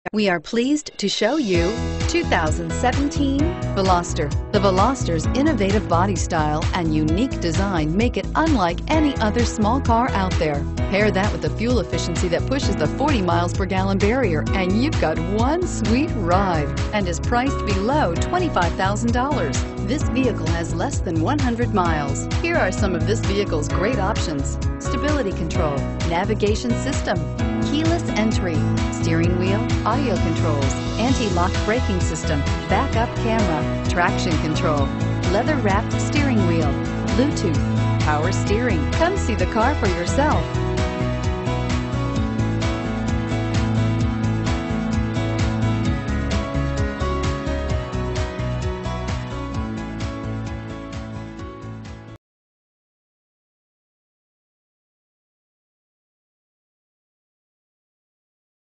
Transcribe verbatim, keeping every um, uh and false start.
We are pleased to show you two thousand seventeen Veloster. The Veloster's innovative body style and unique design make it unlike any other small car out there. Pair that with the fuel efficiency that pushes the forty miles per gallon barrier, and you've got one sweet ride, and is priced below twenty-five thousand dollars. This vehicle has less than one hundred miles. Here are some of this vehicle's great options: stability control, navigation system, keyless entry, steering wheel audio controls, anti-lock braking system, backup camera, traction control, leather-wrapped steering wheel, Bluetooth, power steering. Come see the car for yourself.